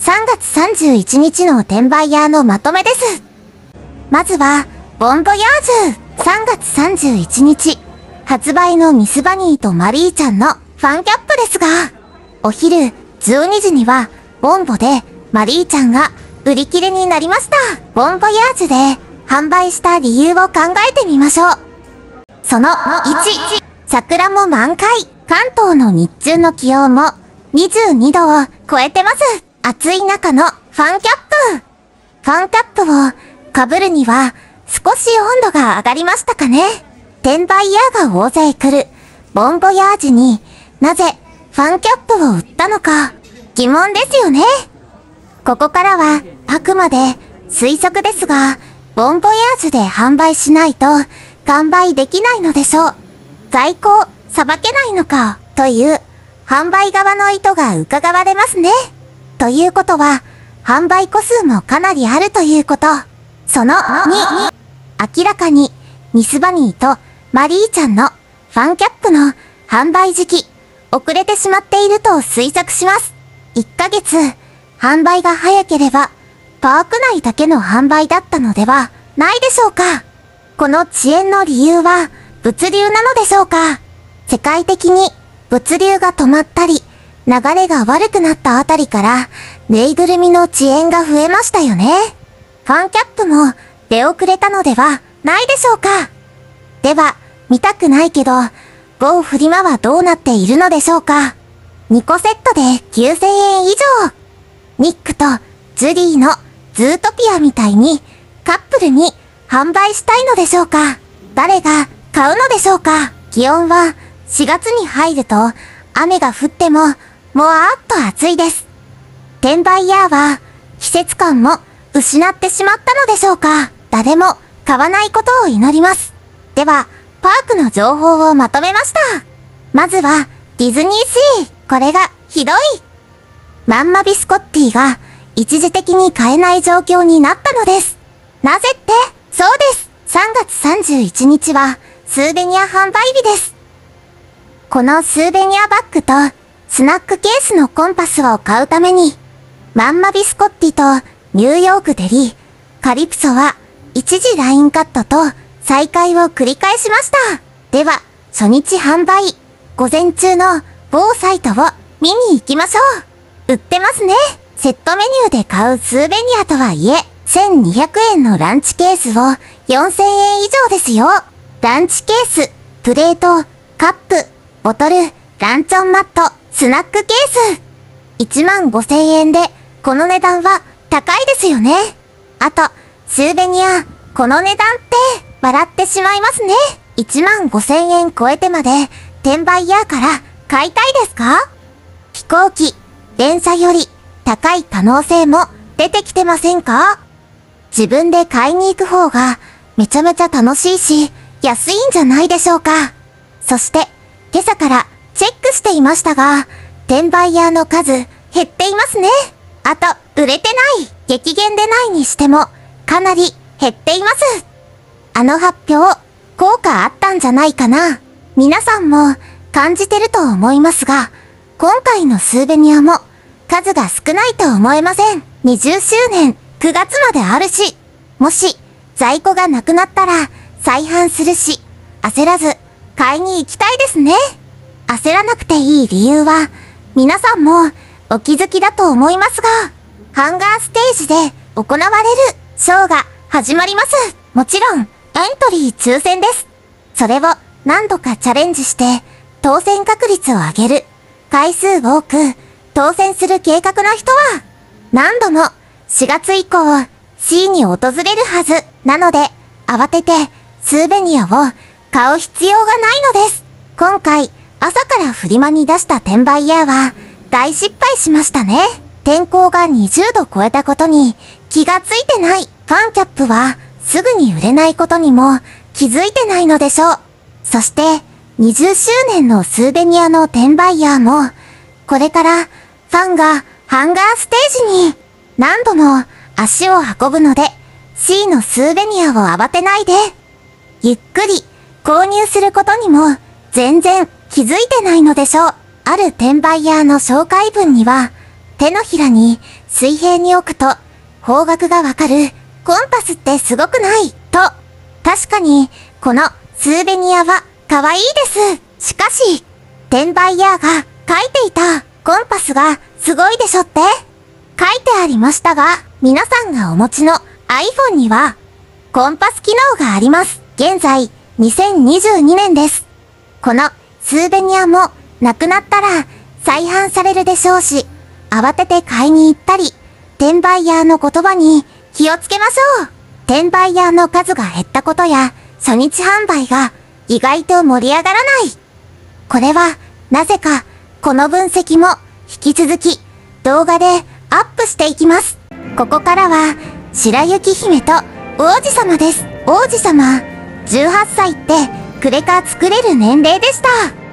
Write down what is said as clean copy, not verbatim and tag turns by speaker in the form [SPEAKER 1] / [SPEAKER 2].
[SPEAKER 1] 3月31日の転売ヤーのまとめです。まずは、ボンボヤージュ。3月31日、発売のミスバニーとマリーちゃんのファンキャップですが、お昼12時には、ボンボでマリーちゃんが売り切れになりました。ボンボヤージュで販売した理由を考えてみましょう。その1、桜も満開。関東の日中の気温も22度を超えてます。暑い中のファンキャップ。ファンキャップを被るには少し温度が上がりましたかね。転売ヤーが大勢来るボンボヤージュになぜファンキャップを売ったのか疑問ですよね。ここからはあくまで推測ですが、ボンボヤージュで販売しないと完売できないのでしょう。在庫さばけないのかという販売側の意図が伺われますね。ということは販売個数もかなりあるということ。その2、明らかにミスバニーとマリーちゃんのファンキャップの販売時期遅れてしまっていると推測します。1ヶ月販売が早ければパーク内だけの販売だったのではないでしょうか。この遅延の理由は物流なのでしょうか。世界的に物流が止まったり流れが悪くなったあたりからぬいぐるみの遅延が増えましたよね。ファンキャップも出遅れたのではないでしょうか。では見たくないけどGOフリマはどうなっているのでしょうか。2個セットで9000円以上。ニックとジュディのズートピアみたいにカップルに販売したいのでしょうか。誰が買うのでしょうか。気温は4月に入ると雨が降ってももわーっと暑いです。転売ヤーは季節感も失ってしまったのでしょうか。誰も買わないことを祈ります。ではパークの情報をまとめました。まずはディズニーシー。これがひどい。マンマビスコッティが一時的に買えない状況になったのです。なぜって、そうです。3月31日はスーベニア販売日です。このスーベニアバッグとスナックケースのコンパスを買うために、マンマビスコッティとニューヨークデリー、カリプソは一時ラインカットと再開を繰り返しました。では、初日販売、午前中の某サイトを見に行きましょう。売ってますね。セットメニューで買うスーベニアとはいえ、1200円のランチケースを4000円以上ですよ。ランチケース、プレート、カップ、ボトル、ランチョンマット、スナックケース。15000円で、この値段は高いですよね。あと、スーベニア、この値段って、笑ってしまいますね。15000円超えてまで、転売ヤーから買いたいですか？飛行機、電車より高い可能性も出てきてませんか？自分で買いに行く方がめちゃめちゃ楽しいし、安いんじゃないでしょうか。そして、今朝からチェックしていましたが、転売ヤーの数減っていますね。あと、売れてない、激減でないにしても、かなり減っています。あの発表、効果あったんじゃないかな。皆さんも感じてると思いますが、今回のスーベニアも数が少ないと思えません。20周年9月まであるし、もし在庫がなくなったら再販するし、焦らず買いに行きたいですね。焦らなくていい理由は皆さんもお気づきだと思いますが、ハンガーステージで行われるショーが始まります。もちろんエントリー抽選です。それを何度かチャレンジして当選確率を上げる。回数多く当選する計画の人は何度も4月以降 C に訪れるはずなので、慌ててスーベニアを買う必要がないのです。今回朝からフリマに出した転売ヤーは大失敗しましたね。天候が20度超えたことに気がついてない。ファンキャップはすぐに売れないことにも気づいてないのでしょう。そして20周年のスーベニアの転売ヤーも、これからファンがハンガーステージに何度も足を運ぶので、C のスーベニアを慌てないで、ゆっくり購入することにも全然気づいてないのでしょう。ある転売ヤーの紹介文には、 手のひらに水平に置くと方角がわかるコンパスってすごくないと。確かに、このスーベニアは可愛いです。しかし、転売ヤーが書いていたコンパスがすごいでしょって書いてありましたが、皆さんがお持ちの iPhone にはコンパス機能があります。現在、2022年です。このスーベニアもなくなったら再販されるでしょうし、慌てて買いに行ったり、転売ヤーの言葉に気をつけましょう。転売ヤーの数が減ったことや、初日販売が意外と盛り上がらない。これは、なぜか、この分析も引き続き動画でアップしていきます。ここからは、白雪姫と王子様です。王子様、18歳ってクレカ作れる年齢でした。